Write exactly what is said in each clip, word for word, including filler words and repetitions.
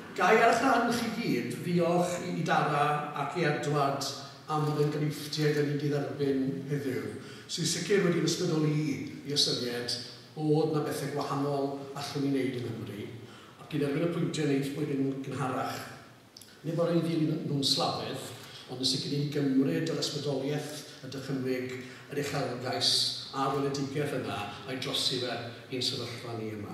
Gai ar eich rhan chi gyd, fiolch i Dara ac i Edward am y gynnyftiau da ni wedi dderbyn heddiw, sy'n sicr wedi ysbrydoli i ystyried bod na bethau gwahanol allwn ni wneud yng Nghymru, ac i dderbyn y pwyntiau wneud bod yn gynharach. Nid bod ein ddilyn nhw'n slafedd, ond yn sicr i gymryd yr ysbrydoliaeth, y dychymyg, yr uchelgais a'r weledigaeth yna a'i drosi fe i'n sefyllfa ni yma.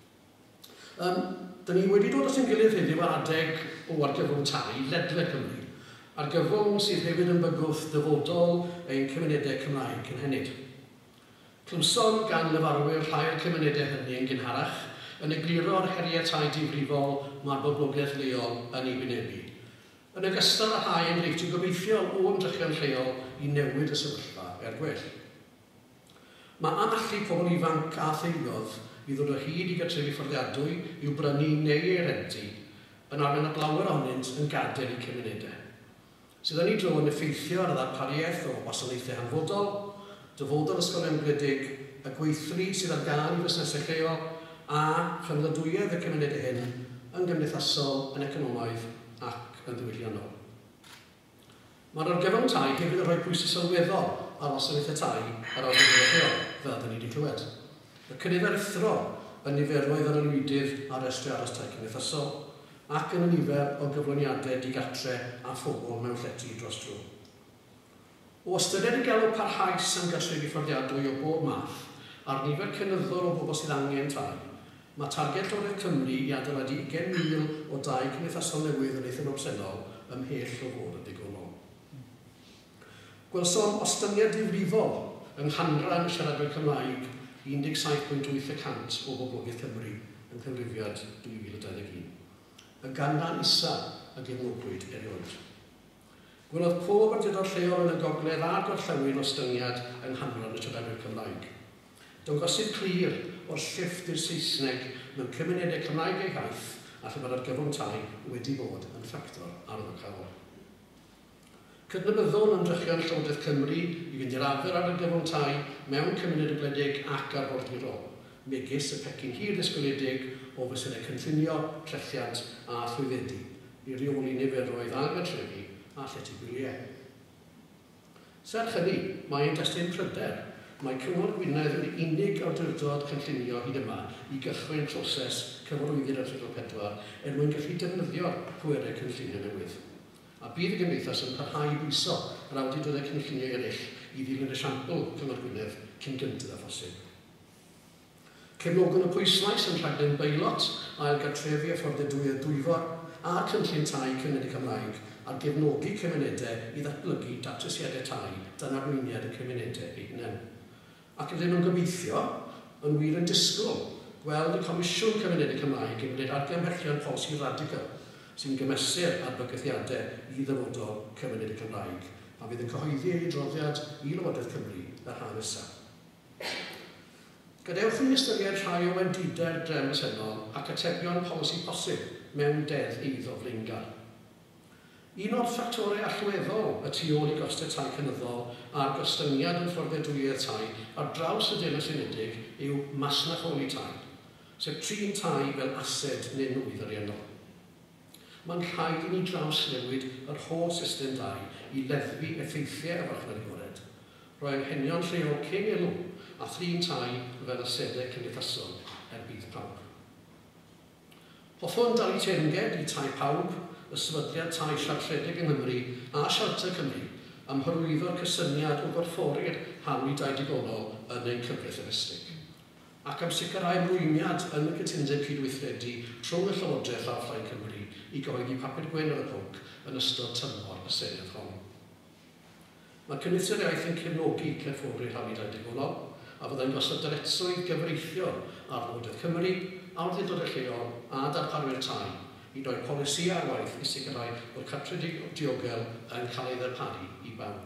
Um, Da ni wedi dod at ein gilydd heddiw ar adeg o argyfwng tai, ledled Cymru, argyfwng sydd hefyd yn bygwth dyfodol ein cymunedau Cymraeg cynhenid. Clymson gan lefarwyr rhai o'r cymunedau hynny yn gynharach yn egluro'r heriau tai difrifol mae'r boblogaeth leol yn ei wynebu. Yn ogystal â rhai enghreifftiau gobeithiol o ymdrechion lleol i newid y sefyllfa er gwell. Mae anallu pobl ifanc a theuluodd i ddod o hyd i gartrefi fforddiadwy i'w brynu neu ei renti, yn arwain at lawer ohonynt yn gadael i cymunedau. Sydd yn ei dro yn effeithio ar y ddarpariaeth o wasanaethau hanfodol, dyfodol ysgolion gwledig, y gweithlu sydd ar gael i busnesau lleol, a chymledwyedd y cymunedau hyn yn gymdeithasol, yn economaidd ac yn ddiwylliannol. Mae'r argyfwng tai hefyd yn rhoi pwysau sylweddol ar wasanaethau tai ar awdurdodau lleol, fel da ni wedi clywed. Y cynnydd arithro yn niferoedd ar y lwydydd ar restru aros tai cymdeithasol ac yn y nifer o gyflwyniadau digartre a phobl mewn llety dros dro. O ystyried y galw parhaus am gartrefi fforddiadwy o bob math a'r nifer cynyddol o bobl sydd angen tai, mae targed Llywodraeth Cymru i adeiladu ugain mil o dai cymdeithasol newydd yn eithaf obsennol ymhell o fod yn ddigonol. Gwelsom ostyngiad difrifol yng nghanran y siaradwyr Cymraeg un deg saith pwynt wyth y cant o boblogaeth Cymru yn cyfrifiad dwy fil dau ddeg un. Y ganran isa a gefnogwyd erioed. Gwelodd pob awdurdod lleol yn y gogledd a'r gorllewin ostyngiad yng nghanran y siaradwyr Cymraeg. Dangosyd clir o'r llifft i'r Saesneg mewn cymunedau Cymraeg eu haith a lle mae'r argyfwng tai wedi bod yn ffactor arddangosol. Cydnabyddwn ymdrechion Llywodraeth Cymru i fynd i'r afer ar argyfwng tai mewn cymunedau gwledig ac arfordirol, megis y pecyn hir ddisgwyliedig o fesurau cynllunio, trethiant a llwyddedu, i reoli niferoedd angartrefi a llety gwyliau. Serch hynny, mae'n destun pryder, mae Cyngor Gwynedd yn unig awdurdod cynllunio hyd yma i gychwyn proses cyfarwyddyd article pedwar er mwyn gallu defnyddio'r pwerau cynllunio newydd. A bydd y Cymdeithas yn parhau i bwyso yr awdurdodau cynllunio eraill i ddilyn y siampl Cyngor Gwynedd cyn gyntaf a phosib. Cefnogon y pwyslais yn rhaglen beilot ail gartrefi a fforddiadwy dwyfor a cynllun tai Cynhadledd Cymraeg ar gefnogi cymunedau i ddatblygu datrysiadau tai dan arweiniad y cymunedau eu hunain. Ac ydyn nhw'n gobeithio yn wir yn disgwyl gweld y Comisiwn Cymunedau Cymraeg yn gwneud argymhellion polisi radical sy'n gymesur ar bygythiadau i ddyfodol Cymunedau Cymraeg a fydd yn cyhoeddi ei droddiad i Lywodraeth Cymru yr haf nesaf. Gadewch i ystyried rhai o wendidau'r drefn presennol ac atebion polisi posib mewn deddf eiddo flaengar. Un o'r ffactorau allweddol y tu ôl i gostau tai cynyddol a'r gostyngiad yn fforddiadwyedd tai ar draws y Deyrnas Unedig yw masnacholi tai, sef trin tai fel ased neu nwydd ariannol. Mae'n rhaid i ni draws newid yr holl system dai i leddfu effeithiau y farchnad agored, roi anghenion lleol cyn elw a thrin tai fel asedau cymdeithasol er bydd pawb. Hoffwn dal i teyrnged i tai pawb, y sefydliad tai siartredig yng Nghymru a Siarter Cymru am hyrwyddo'r cysyniad o gorffori'r hawl Dai Digonol yn ein cyfraith arestig, ac am sicrhau mwyniad yn y cytundeb cydweithredu trwy y Llywodraeth a Phlaen Cymru i gyhoeddi papur gwyn ar y pwnc yn ystod tymor y Senedd hon. Mae Cyndeithas Iaith yn cefnogi cefnogwyd hawl Dai Digonol a fyddai'n gosod dyletswydd gyfreithiol ar Llywodraeth Cymru, awdurdodau lleol a darparwyr tai i roi polisi ar waith i sicrhau bod cartref diogel yn cael ei ddarparu i bawb.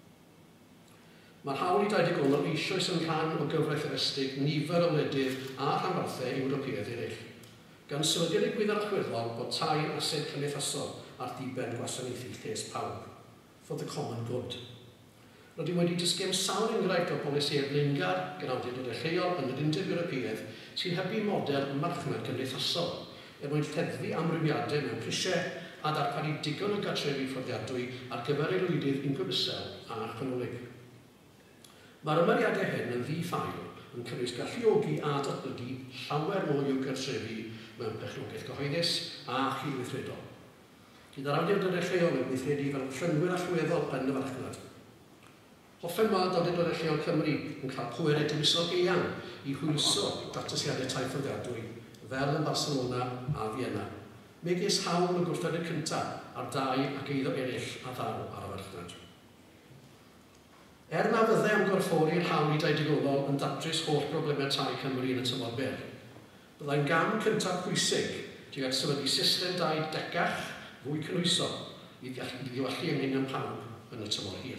Mae'r hawl Dai Digonol eisoes yn rhan o gyfraith arestig nifer o wledydd a rhanbarthau Ewropeaidd eraill, gan sefydliad ei gwyddor allweddol bod tai yn ased cymdeithasol ar ddiben gwasanaethu lles pawb, for the common good. Rydym wedi dysgu am sawl enghraifft o polisi blaengar gan awdurdodau lleol yn yr Undeb Ewropeaidd sy'n hybu model marchnad cymdeithasol er mwyn lleddfu amrywiadau mewn prisiau a darparu digon o gartrefi fforddiadwy ar gyfer aelwydydd unigol isel a chanolig. Mae'r ymariadau hyn yn ddi-ffail yn cynnwys galluogi a datblygu llawer mwy i'w gartrefi mewn perchnogaeth gyhoeddus a chydweithredol. Gyda'r awdurdodau lleol yn gweithredu fel llynwyr allweddol yn y farchnad. Hoffen weld awdurdodau lleol Cymru yn cael pwerau dymusol eang i hwyluso datrysiadau tai fforddiadwy fel yn Barcelona a Vienna. Megis Hawl yn gwrthod y cyntaf ar Dai ac Eiddo eraill a ddaw ar y farchnad. Er na fyddai am gorffori'r Hawl i Dai Digonol yn datrys holl broblemau tai Cymru yn y tymor byr, byddai'n gam cyntaf pwysig tuag at sefydlu system dai decach fwy cynwyso i ddiwallu anghenion pawb yn y tymor hir.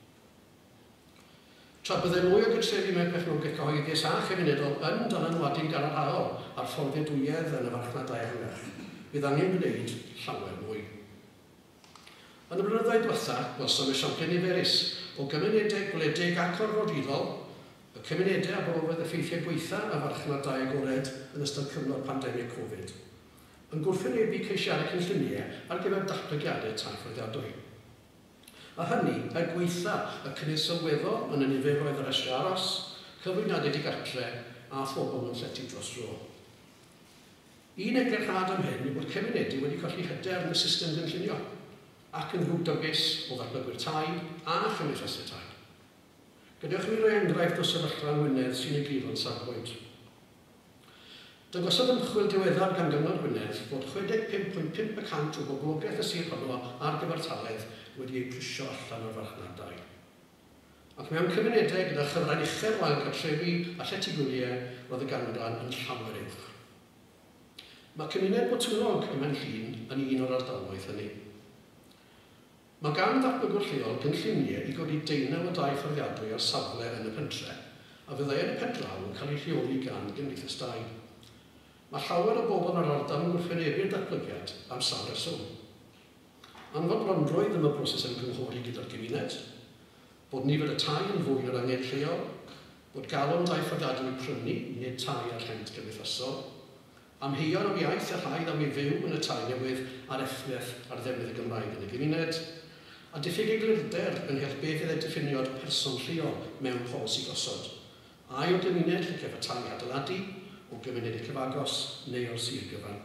Tra byddai mwy o gytrefi mewn perchnogaeth cyhoeddus a chymunedol yn dylanwadu'n gadarhaol ar fforddiadwyedd yn y farchnad dai ehangach, bydd angen gwneud llawer mwy. Yn y blynyddoedd diwethaf, gwelsom esiamplau niferus o gymunedau gwledig ac orfodidol, y cymunedau a brofodd effeithiau gweitha a farchnad dai agored yn ystod cyfnod pandemig Covid, yn gwrthwynebu ceisiadau cynlluniau ar gyfer datblygiadau tai fforddiadwy. A hynny er gweitha y cynnydd sylweddol yn y niferoedd yr eisiau aros, cyflwynadau digartre a phobl mewn llety dros dro. Un eglurhad am hyn yw bod cymunedau wedi colli hyder yn y system gynllunio ac yn ddrwgdygys o ddatblygwyr tai a chymdeithasau tai. Gadewch mi roi enghraifft o sefyllfa yng Ngwynedd sy'n ei glir yn safbwynt. Dangosodd ymchwil diweddar gan Gyngor Gwynedd fod chwe deg pump pwynt pump y cant o boblogaeth y sir honno ar gyfartaledd wedi ei plisio allan o'r farchnad dai. Ac mewn cymunedau gyda chyfran uchel wael cartrefi a lletigwyliau roedd y ganran yn llawer uwch. Mae cymuned Botwnog ym Mhenllyn yn un o'r ardaloedd hynny. Mae gan ddatblygwr lleol gynlluniau i godi deunaw o dai fforddiadwy ar safle yn y pentre, a fyddai yn y pendraw yn cael ei rheoli gan Cymdeithas Dai. Mae llawer o bobl ar ardal yn gwrthwynebu'r datblygiad am sawl reswm. Anfodlondroedd am y broses yn gynghori gyda'r gymuned, bod nifer y tai yn fwy o'r angen lleol, bod galon dai fforddiadwy prynu, nid tai ar rhent gymdeithasol, amheuon o iaith a rhaid am ei fyw yn y tai newydd ar effaith ar ddefnydd y Gymraeg yn y gymuned, a diffyg eglurder ynghylch beth fydd diffiniad person lleol mewn polisi gosod, ai o gymuned lle cef y tai adeiladu, o gymuned i cyfagos neu o'r sir gyfan.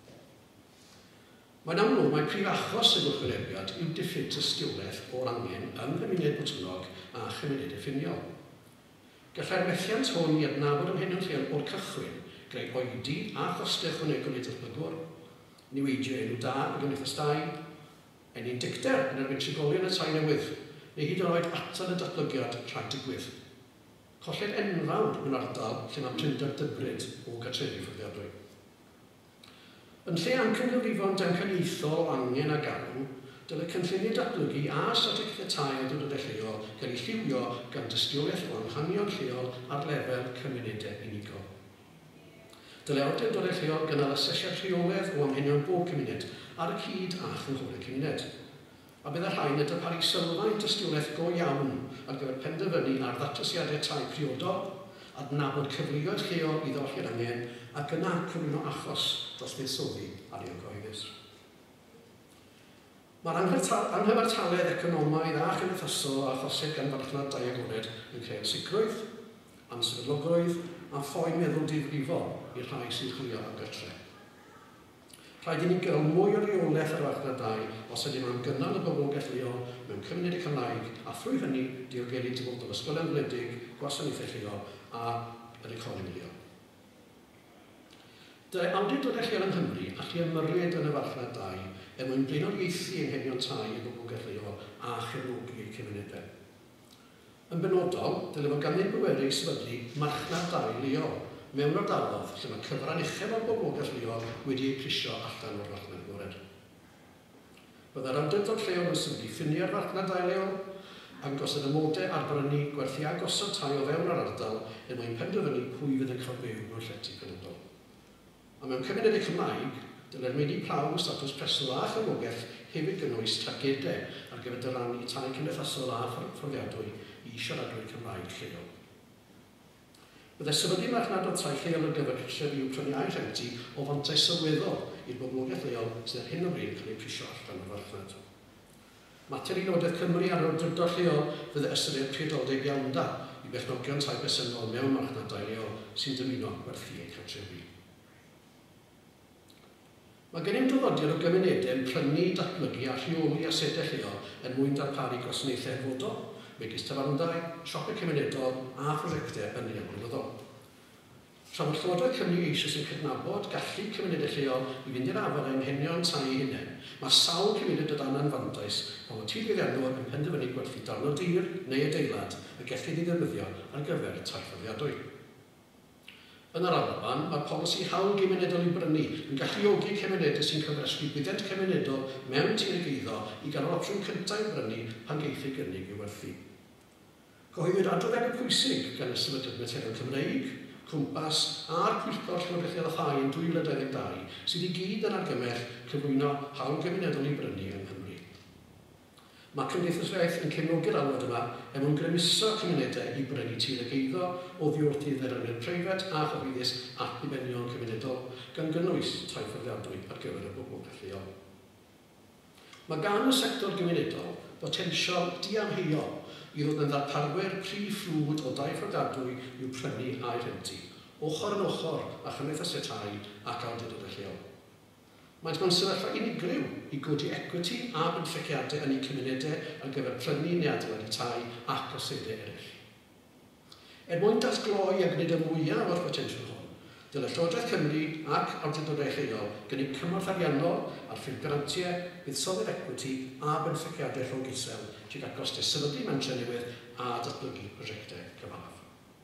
Mae'n amlwg mae prif achos y gwrthwynebiad yw diffyg tystiolaeth o'r angen yng Nghymuned Botwnog a chymunedau ffiniol. Gallai'r methiant hwn i adnabod anghenion lleol o'r cychwyn greu oedi a chostau ychwanegol i datblygwr, niweidio enw da y Cymdeithas Dai, enni'n dicter yn erbyn trigolion y tai newydd, neu hyd yn oed atal y datblygiad rhag digwydd. Colled enfawr mewn ardal lle mae prinder dybryd o gartrefi fforddiadwy. Yn lle amcangyfrifon damcaniaethol o angen a galw, dylai cynlluniau datblygu a strategaethau tai a dwrnodau lleol gael ei lliwio gan dystiolaeth o amhanion lleol ar lefel cymunedau unigol. Dylai awdurdodau lleol gynnal asesiad rheolaidd o amhenion bob cymuned ar y cyd a chynghorau cymuned. A bydd y rhain y darparu sylfaen dystiolaeth go iawn ar gyfer penderfynu ar ddatrysiadau tai priodol, adnabod cyfleoedd lleol i ddolli'r angen ac yna cyflwyno achos dros fuddsoddi ar ei gyhoeddus. Mae'r anghyfartaledd economaidd a chymdeithasol a achosib gan farchnad dai agored yn creu sicrwydd, ansefydlogrwydd a ffoi meddwl difrifol i'r rhai sy'n chwilio am gytre. Rhaid i ni gael mwy o reolaeth ar farchnad dai os ydym am gynnal y boblogaeth leol mewn cymunedau Cymraeg a thrwy hynny diogelu dyfodol ysgolion wledig, gwasanaethau lleol a yr economi leol. Dylai awdurdodau lleol yng Nghymru allu ymyrried yn y farchnad dai er mwyn blaenoriaethu anghenion tai y boblogaeth leol a chefnogi cymunedau. Yn benodol, dylai fod ganddyn bwerau i sefydlu marchnad dai leol mewn ardaloedd lle mae cyfran uchel o'r boblogaeth leol wedi ei plisio allan o'r farchnad agored. Byddai'r awdurdod lleol yn sefydlu ffiniau'r farchnad dai leol, ac gosod ymodau arbrynu gwerthu a gosod tai o fewn yr ardal er mwyn penderfynu pwy fydd yn cael byw mewn llety penodol. A mewn cymunedau Cymraeg, dylai'r meini plaw statws preswyl a chyflogaeth hefyd gynnwys targedau ar gyfer dyrannu tai cymdeithasol a fforddiadwy i siaradwyr Cymraeg lleol. Byddai sefydlu marchnad o tai lleol ar gyfer cartrefi i'w prynu a'i rhenti o fantai sylweddol i'r boblogaeth leol sydd ar hyn o bryd yn cael ei prisio allan o'r farchnad. Mater i Lywodraeth Cymru ar awdurdod lleol fydde ystyried priodoldeb iawn da i berchnogion tai presennol mewn marchnadau leol sy'n dymuno werthu eu cartrefi. Mae gennym dyfodiad o gymunedau yn prynu, datblygu a rheoli asedau lleol er mwyn darparu gwasanaethau hanfodol, megis tafarndai, siopau cymunedol a phrosiectau yn ei amrywyddol. Tra bod Llywodraeth Cymru eisiau sy'n cydnabod gallu cymunedau lleol i fynd i'r afel ein henion tai eu hunain, mae sawl cymuned o dan anfantais pan mae tirfeiddiannwyr yn penderfynu gwerthu darn o dir neu adeilad y gellid ei ddefnyddio ar gyfer tai fforddiadwy. Yn yr alban, mae polisi hawl gymunedol i brynu yn galluogi cymunedau sy'n cyfresgu buddiant cymunedol mewn tir y geiddo i gael yr opsiwn cyntaf i brynu pan geith ei gynnig i werthu. Cyhoeddwyd adroddiad pwysig gan y Sefydliad Materion Cymreig, Cwmpas a'r Pwyllgor Llywodraethiol a Thai yn dwy fil a dau ddeg dau sydd i gyd yn argymell cyflwyno hawl gymunedol i brynu yng Nghymru. Mae Cymdeithas Iaith yn cefnogi'r alwad yma er mwyn grymuso cymunedau i brynu tir y geiddo o ddiodydd dderynwyr preifat a chyhoeddus at ddibenion cymunedol gan gynnwys tai fforddiadwy ar gyfer y boblogaeth leol. Mae gan y sector gymunedol botensial diamheuol i ddod yn ddarparwyr prif ffrwd o dai fforddiadwy i'w prynu a'i rhenti, ochr yn ochr a chymdeithasau tai ac awdurdodau lleol. Maent mewn sefyllfa unigryw i godi equity a benthyciadau yn eu cymunedau ar gyfer prynu neu adeiladu tai ac asedau eraill. Er mwyn datgloi a gwneud y mwyaf o'r potensial hon, dylai Llywodraeth Cymru ac awdurdodau lleol gynnig cymorth ariannol ar ffurf grantiau, buddsoddiad equity a benthyciadau rhwng isel tuag at gostau sefydlu mentra newydd a datblygu prosiectau cyfalaf.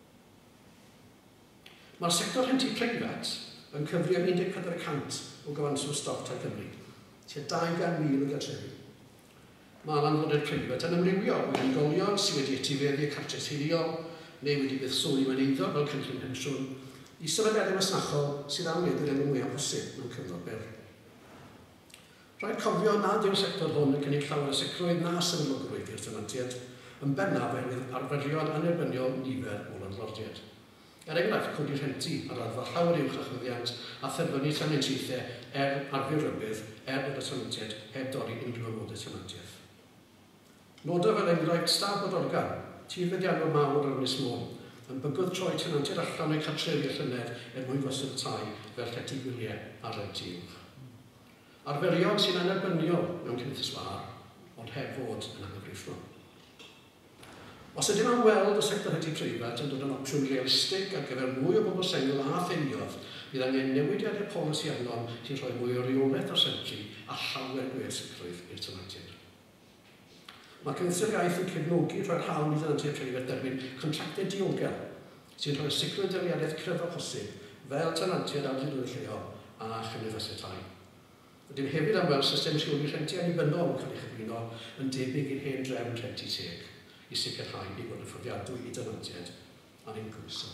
Mae'r sector rhenti preifat yn cyfri am un deg pedwar y cant o gyfanswm stoc tai Cymru, tua dau gan mil o gartrefi. Mae landlordau'r preifat yn ymrywio wedi unigolion sydd wedi etifeddu y cartref teuluol neu wedi buddsoddi mewn eiddo fel cynllun pensiwn i sefydliadau masnachol sydd am wneud yr enw mwyaf posib mewn cyfnod byr. Rhaid cofio nad yw'r sector hwn yn cynnig llawer y sicrwydd na sefydlogrwydd i'r tenantiaid, yn bennaf oherwydd arferion anerbyniol nifer o landlordiaid. Er enghraifft, codi'r rhenti ar raddfa llawer uwch a chwyddiant a therfynu tenantiaethau er arfer rybydd er bod y tenantiaid heb dorri unrhyw amodau tenantiaeth. Nodaf fel enghraifft stad bod organ, tirfeiddiannwyr mawr ar Ynys Môn, yn bygwth troi tenantiaid allan o'i cartrefi a llynedd er mwyn gosod tai fel llety gwyliau a rhenti uwch. Arferion sy'n anerbyniol mewn Cymdeithas War, ond heb fod yn anghyfreithlon. Os ydym am weld y sector rhenti preifat yn dod yn opsiwn realistig ar gyfer mwy o bobl sengl a theuluodd, bydd angen newidiadau polisi arnom sy'n rhoi mwy o reolaeth o'r sentri a llawer gwir sicrwydd i'r tenantiaid. Mae Cymdeithas Iaith yn cefnogi rhoi'r hawl i tenantiaid preifat derbyn contractau diogel sy'n rhoi sicrwydd deliadaeth cryfa posib fel tenantiaid awdurdodau lleol a chymdeithasau tai. Ydym hefyd am weld system rheoli rhenti annibynnol yn cael ei chyflwyno yn debyg i'r hen drefn rhenti teg i sicrhau i fod yn fforddiadwy i dynantiaid a'r incwmso.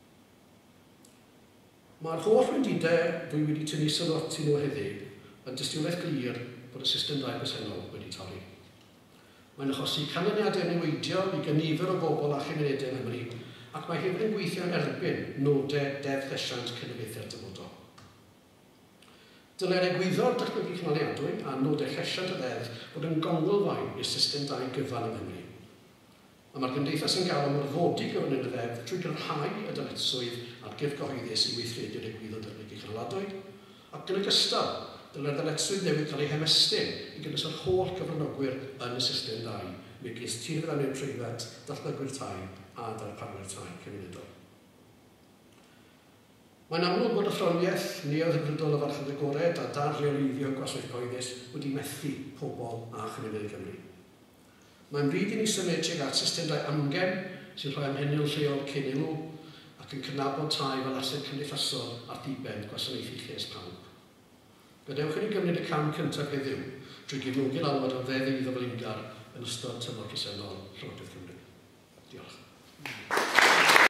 Mae'r holl wendidau dwi wedi tynnu sylw atyn nhw heddiw yn dystiolaeth glir bod y system dai presennol wedi torri. Mae'n achosi canlyniadau niweidiol i gynifer o bobl a chymunedau yng Nghymru ac mae hefyd yn gweithio yn erbyn nodau deddf llesiant cynnybeithiau'r dyfodol. Dylai'r egwyddor datblygu cynaliadwy a nodau llesiant y ddeddf bod yn gongolfaen i'r system dai gyfan yng Nghymru. A mae'r Cymdeithas yn gael am orfodi gyfynwyr y ddeddf trwy gyrhau y dyletswydd ar gyf gyhoeddus i weithredu'r egwyddor datblygu cynaliadwy, ac yn ogystal, dylai'r dyletswydd newydd cael ei hemestyn i gynnwys yr holl gyfranogwyr yn y system dai, megis tirfeiddiannwyr preifat, datblygwyr tai a darparwyr tai cymunedol. Mae'n amlwg bod y ffroniaeth neo-ddigwydol y farchnad agored a dar reoleiddio gwasanaeth cyhoeddus wedi methu pobl a chymunedau Cymru. Mae'n bryd i ni symud tuag at system dai amgen sy'n rhoi anghenion lleol cyn ilw ac yn cynabod tai fel ased cymdeithasol ar diben gwasanaethu lles pawb. Gadewch i ni gymryd y cam cyntaf heddiw drwy gefnogi'r alwad o ddeddu iddo fel ungar yn ystod tymor presennol Llywodraeth Cymru. Diolch.